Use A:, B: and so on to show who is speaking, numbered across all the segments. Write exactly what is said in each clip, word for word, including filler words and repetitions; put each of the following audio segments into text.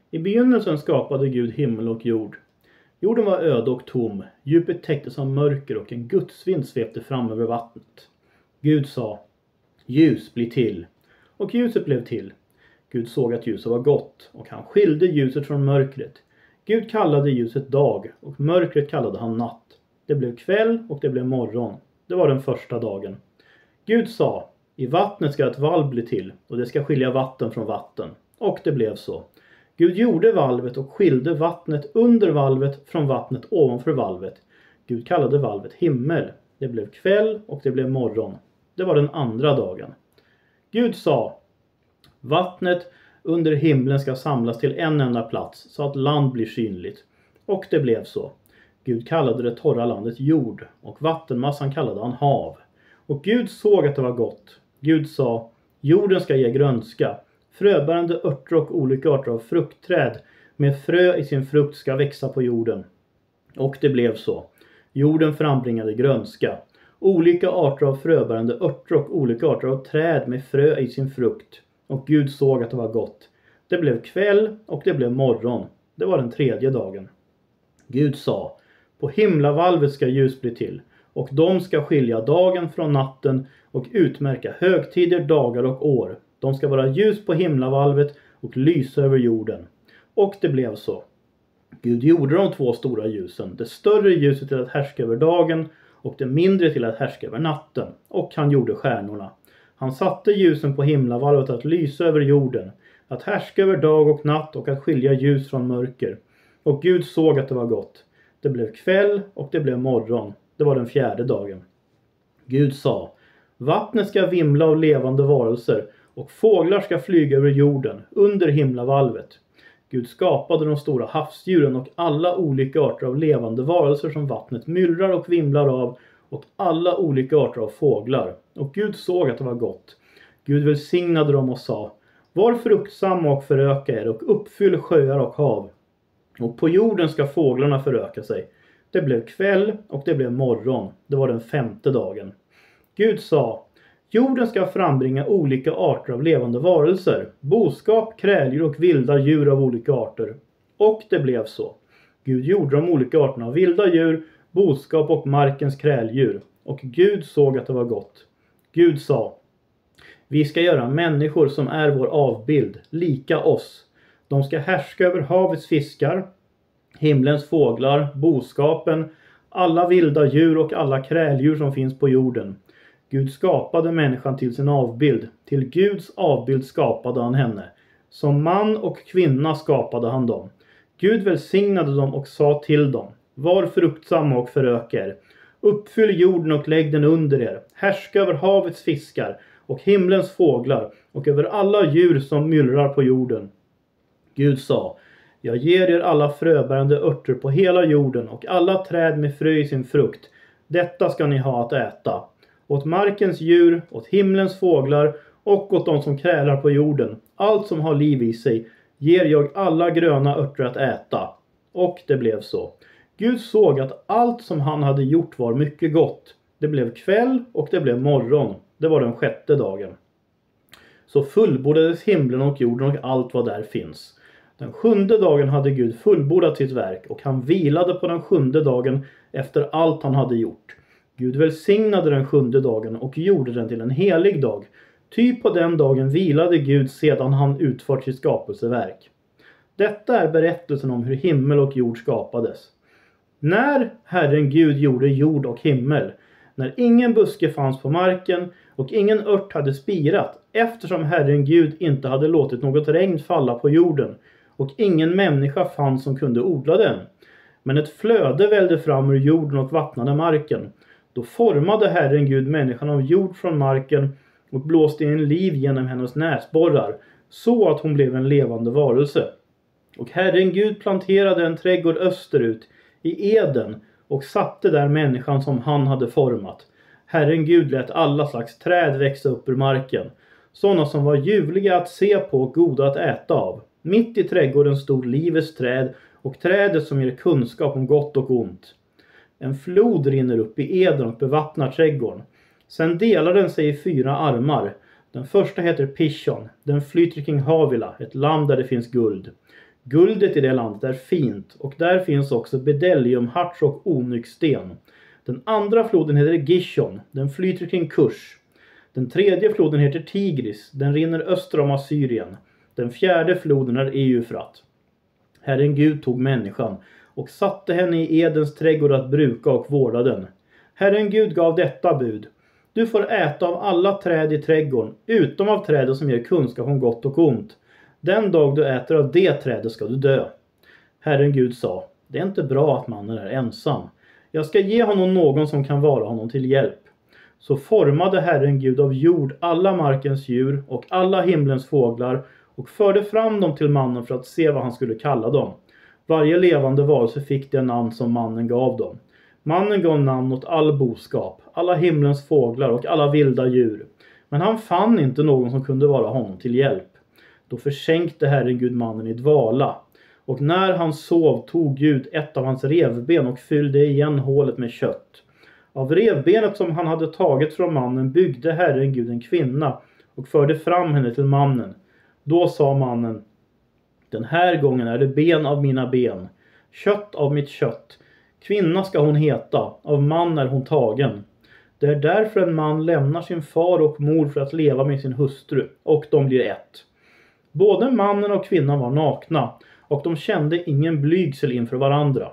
A: I begynnelsen skapade Gud himmel och jord. Jorden var öde och tom, djupet täcktes av mörker och en gudsvind svepte fram över vattnet. Gud sa: ljus, bli till. Och ljuset blev till. Gud såg att ljuset var gott, och han skilde ljuset från mörkret. Gud kallade ljuset dag, och mörkret kallade han natt. Det blev kväll och det blev morgon. Det var den första dagen. Gud sa: i vattnet ska ett valv bli till, och det ska skilja vatten från vatten. Och det blev så. Gud gjorde valvet och skilde vattnet under valvet från vattnet ovanför valvet. Gud kallade valvet himmel. Det blev kväll och det blev morgon. Det var den andra dagen. Gud sa: vattnet under himlen ska samlas till en enda plats, så att land blir synligt. Och det blev så. Gud kallade det torra landet jord, och vattenmassan kallade han hav. Och Gud såg att det var gott. Gud sa: jorden ska ge grönska. Fröbärande örter och olika arter av fruktträd med frö i sin frukt ska växa på jorden. Och det blev så. Jorden frambringade grönska. Olika arter av fröbärande örter och olika arter av träd med frö i sin frukt. Och Gud såg att det var gott. Det blev kväll och det blev morgon. Det var den tredje dagen. Gud sa: på himlavalvet ska ljus bli till, och de ska skilja dagen från natten och utmärka högtider, dagar och år. De ska vara ljus på himlavalvet och lysa över jorden. Och det blev så. Gud gjorde de två stora ljusen, det större ljuset till att härska över dagen och det mindre till att härska över natten. Och han gjorde stjärnorna. Han satte ljusen på himlavalvet att lysa över jorden, att härska över dag och natt och att skilja ljus från mörker. Och Gud såg att det var gott. Det blev kväll och det blev morgon. Det var den fjärde dagen. Gud sa: vattnet ska vimla av levande varelser, och fåglar ska flyga över jorden under himlavalvet. Gud skapade de stora havsdjuren och alla olika arter av levande varelser som vattnet myllrar och vimlar av, och alla olika arter av fåglar. Och Gud såg att det var gott. Gud välsignade dem och sa: var fruktsamma och föröka er och uppfyll sjöar och hav. Och på jorden ska fåglarna föröka sig. Det blev kväll och det blev morgon. Det var den femte dagen. Gud sa: jorden ska frambringa olika arter av levande varelser, boskap, kräldjur och vilda djur av olika arter. Och det blev så. Gud gjorde de olika arterna av vilda djur, boskap och markens kräldjur. Och Gud såg att det var gott. Gud sa: vi ska göra människor som är vår avbild, lika oss. De ska härska över havets fiskar, himlens fåglar, boskapen, alla vilda djur och alla kräldjur som finns på jorden. Gud skapade människan till sin avbild. Till Guds avbild skapade han henne. Som man och kvinna skapade han dem. Gud välsignade dem och sa till dem: var fruktsamma och föröka er. Uppfyll jorden och lägg den under er. Härska över havets fiskar och himlens fåglar och över alla djur som myllrar på jorden. Gud sa: jag ger er alla fröbärande örter på hela jorden och alla träd med frö i sin frukt. Detta ska ni ha att äta. Åt markens djur, åt himlens fåglar och åt de som krälar på jorden, allt som har liv i sig, ger jag alla gröna örter att äta. Och det blev så. Gud såg att allt som han hade gjort var mycket gott. Det blev kväll och det blev morgon. Det var den sjätte dagen. Så fullbordades himlen och jorden och allt vad där finns. Den sjunde dagen hade Gud fullbordat sitt verk, och han vilade på den sjunde dagen efter allt han hade gjort. Gud välsignade den sjunde dagen och gjorde den till en helig dag. Ty på den dagen vilade Gud sedan han utfört sitt skapelseverk. Detta är berättelsen om hur himmel och jord skapades. När Herren Gud gjorde jord och himmel, när ingen buske fanns på marken och ingen ört hade spirat, eftersom Herren Gud inte hade låtit något regn falla på jorden, och ingen människa fanns som kunde odla den. Men ett flöde välde fram ur jorden och vattnade marken. Då formade Herren Gud människan av jord från marken och blåste in liv genom hennes näsborrar, så att hon blev en levande varelse. Och Herren Gud planterade en trädgård österut i Eden och satte där människan som han hade format. Herren Gud lät alla slags träd växa upp ur marken, sådana som var ljuvliga att se på och goda att äta av. Mitt i trädgården stod livets träd och trädet som ger kunskap om gott och ont. En flod rinner upp i Eden och bevattnar trädgården. Sen delar den sig i fyra armar. Den första heter Pishon. Den flyter kring Havila, ett land där det finns guld. Guldet i det landet är fint och där finns också bedelliumharts och onyxsten. Den andra floden heter Gishon, den flyter kring Kurs. Den tredje floden heter Tigris, den rinner öster om Assyrien. Den fjärde floden är Eufrat. Herren Gud tog människan och satte henne i Edens trädgård att bruka och vårda den. Herren Gud gav detta bud. Du får äta av alla träd i trädgården, utom av trädet som ger kunskap om gott och ont. Den dag du äter av det trädet ska du dö. Herren Gud sa, det är inte bra att mannen är ensam. Jag ska ge honom någon som kan vara honom till hjälp. Så formade Herren Gud av jord alla markens djur och alla himlens fåglar och förde fram dem till mannen för att se vad han skulle kalla dem. Varje levande varelse fick det namn som mannen gav dem. Mannen gav namn åt all boskap, alla himlens fåglar och alla vilda djur. Men han fann inte någon som kunde vara honom till hjälp. Då försänkte Herren Gud mannen i dvala. Och när han sov tog Gud ett av hans revben och fyllde igen hålet med kött. Av revbenet som han hade tagit från mannen byggde Herren Gud en kvinna och förde fram henne till mannen. Då sa mannen, den här gången är det ben av mina ben, kött av mitt kött. Kvinna ska hon heta, av man är hon tagen. Det är därför en man lämnar sin far och mor för att leva med sin hustru, och de blir ett. Både mannen och kvinnan var nakna, och de kände ingen blygsel inför varandra.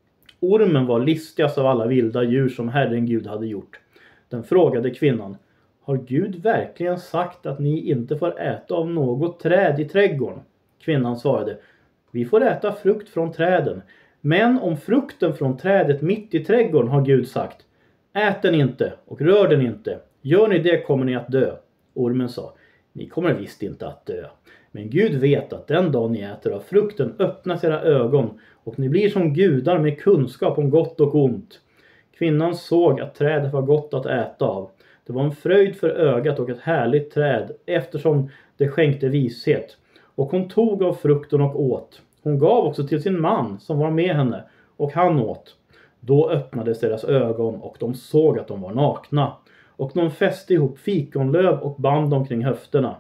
A: Ormen var listigast av alla vilda djur som Herren Gud hade gjort. Den frågade kvinnan, har Gud verkligen sagt att ni inte får äta av något träd i trädgården? Kvinnan svarade, vi får äta frukt från träden. Men om frukten från trädet mitt i trädgården har Gud sagt, ät den inte och rör den inte. Gör ni det kommer ni att dö. Ormen sa, ni kommer visst inte att dö. Men Gud vet att den dag ni äter av frukten öppnas era ögon och ni blir som gudar med kunskap om gott och ont. Kvinnan såg att trädet var gott att äta av. Det var en fröjd för ögat och ett härligt träd eftersom det skänkte vishet. Och hon tog av frukten och åt. Hon gav också till sin man som var med henne och han åt. Då öppnades deras ögon och de såg att de var nakna. Och de fäste ihop fikonlöv och band dem kring höfterna.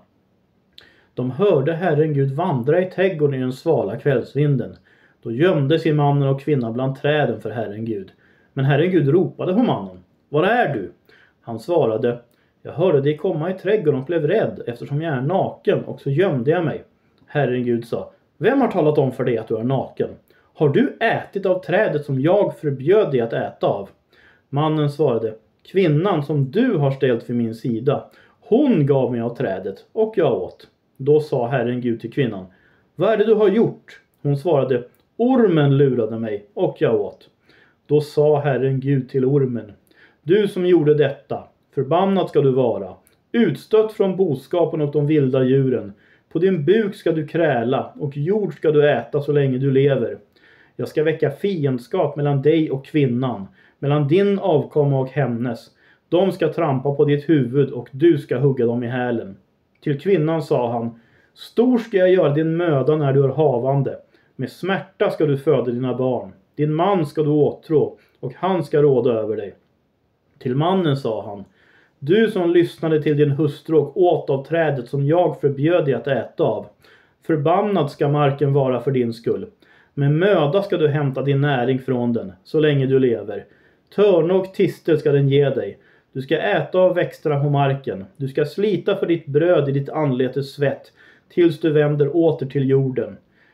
A: De hörde Herren Gud vandra i trädgården i den svala kvällsvinden. Då gömde sig mannen och kvinnan bland träden för Herren Gud. Men Herren Gud ropade på mannen. Var är du? Han svarade. Jag hörde dig komma i trädgården och blev rädd eftersom jag är naken och så gömde jag mig. Herren Gud sa. Vem har talat om för dig att du är naken? Har du ätit av trädet som jag förbjöd dig att äta av? Mannen svarade. Kvinnan som du har ställt vid min sida. Hon gav mig av trädet och jag åt. Då sa Herren Gud till kvinnan. Vad är det du har gjort? Hon svarade. Ormen lurade mig och jag åt. Då sa Herren Gud till ormen. Du som gjorde detta, förbannad ska du vara. Utstött från boskapen och de vilda djuren. På din buk ska du kräla och jord ska du äta så länge du lever. Jag ska väcka fiendskap mellan dig och kvinnan, mellan din avkomma och hennes. De ska trampa på ditt huvud och du ska hugga dem i hälen. Till kvinnan sa han, stor ska jag göra din möda när du är havande. Med smärta ska du föda dina barn. Din man ska du åtrå och han ska råda över dig. Till mannen sa han, du som lyssnade till din hustru och åt av trädet som jag förbjöd dig att äta av. Förbannad ska marken vara för din skull. Med möda ska du hämta din näring från den, så länge du lever. Törne och tistel ska den ge dig. Du ska äta av växterna på marken. Du ska slita för ditt bröd i ditt anletes svett, tills du vänder åter till jorden.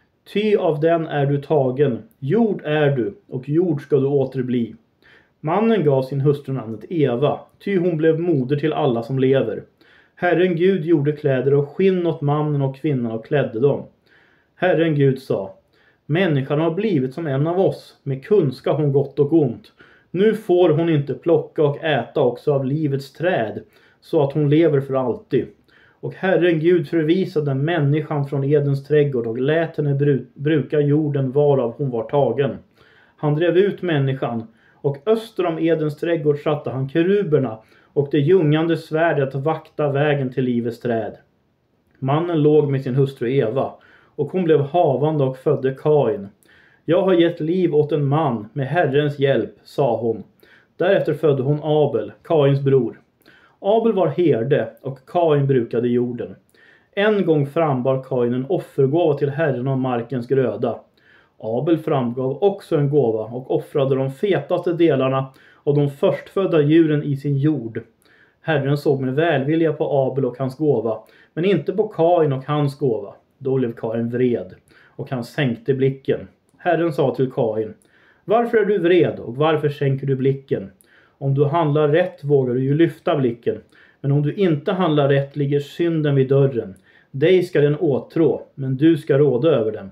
A: Ty av den är du tagen. Jord är du, och jord ska du återbli. Mannen gav sin hustru namnet Eva, ty hon blev moder till alla som lever. Herren Gud gjorde kläder och skinn åt mannen och kvinnan och klädde dem. Herren Gud sa, människan har blivit som en av oss, med kunskap om gott och ont. Nu får hon inte plocka och äta också av livets träd, så att hon lever för alltid. Och Herren Gud förvisade människan från Edens trädgård och lät henne bru- bruka jorden varav hon var tagen. Han drev ut människan, och öster om Edens trädgård satte han keruberna och det ljungande svärdet att vakta vägen till livets träd. Mannen låg med sin hustru Eva, och hon blev havande och födde Kain. Jag har gett liv åt en man med Herrens hjälp, sa hon. Därefter födde hon Abel, Kains bror. Abel var herde och Kain brukade jorden. En gång frambar Kain en offergåva till Herren av markens gröda. Abel framgav också en gåva och offrade de fetaste delarna av de förstfödda djuren i sin jord. Herren såg med välvilja på Abel och hans gåva, men inte på Kain och hans gåva. Då blev Kain vred, och han sänkte blicken. Herren sa till Kain: varför är du vred och varför sänker du blicken? Om du handlar rätt vågar du ju lyfta blicken, men om du inte handlar rätt ligger synden vid dörren. Dig ska den åtrå, men du ska råda över den.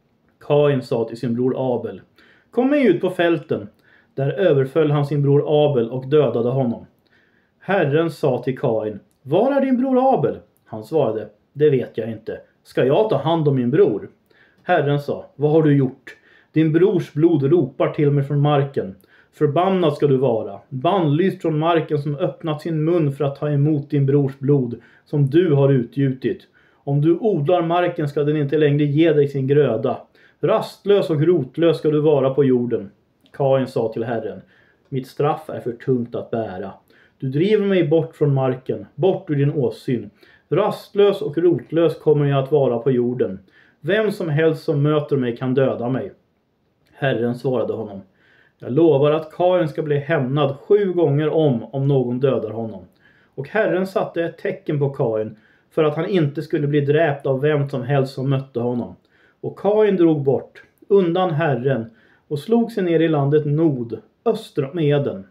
A: Kain sa till sin bror Abel: kom med ut på fälten. Där överföll han sin bror Abel och dödade honom. Herren sa till Kain: var är din bror Abel? Han svarade: det vet jag inte. Ska jag ta hand om min bror? Herren sa: vad har du gjort? Din brors blod ropar till mig från marken. Förbannad ska du vara, bannlyst från marken som öppnat sin mun för att ta emot din brors blod som du har utgjutit. Om du odlar marken ska den inte längre ge dig sin gröda. Rastlös och rotlös ska du vara på jorden. Kain sa till Herren: mitt straff är för tungt att bära. Du driver mig bort från marken, bort ur din åsyn. Rastlös och rotlös kommer jag att vara på jorden. Vem som helst som möter mig kan döda mig. Herren svarade honom: jag lovar att Kain ska bli hämnad sju gånger om om någon dödar honom. Och Herren satte ett tecken på Kain för att han inte skulle bli dräpt av vem som helst som mötte honom. Och Kain drog bort undan Herren och slog sig ner i landet Nod, öster om Eden.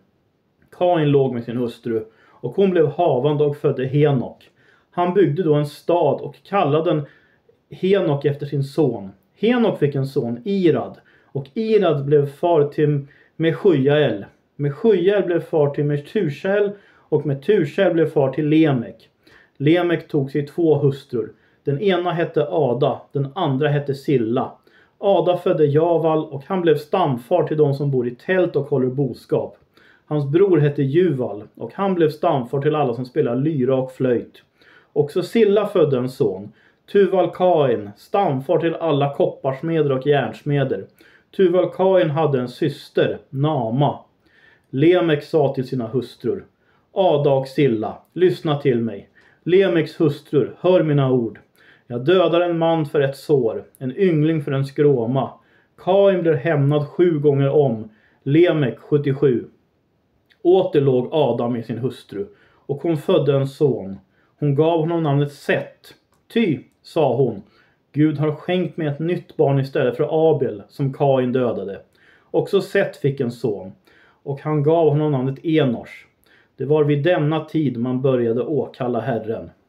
A: Kain låg med sin hustru och hon blev havande och födde Henok. Han byggde då en stad och kallade den Henok efter sin son. Henok fick en son, Irad, och Irad blev far till Meshujael. Meshujael blev far till Metushael och Metushael blev far till Lemek. Lemek tog sig två hustrur. Den ena hette Ada, den andra hette Silla. Ada födde Javal och han blev stamfar till de som bor i tält och håller boskap. Hans bror hette Juval och han blev stamfar till alla som spelar lyra och flöjt. Också Silla födde en son, Tuval-Kain, stamfar till alla kopparsmeder och järnsmeder. Tuval-Kain hade en syster, Nama. Lemek sa till sina hustrur: Ada och Silla, lyssna till mig. Lemeks hustrur, hör mina ord. Jag dödar en man för ett sår, en yngling för en skråma. Kain blir hämnad sju gånger om, Lemek sjuttiosju. Åter låg Ada med sin hustru, och hon födde en son. Hon gav honom namnet Set. Ty, sa hon, Gud har skänkt mig ett nytt barn istället för Abel, som Kain dödade. Också Set fick en son, och han gav honom namnet Enosh. Det var vid denna tid man började åkalla Herren.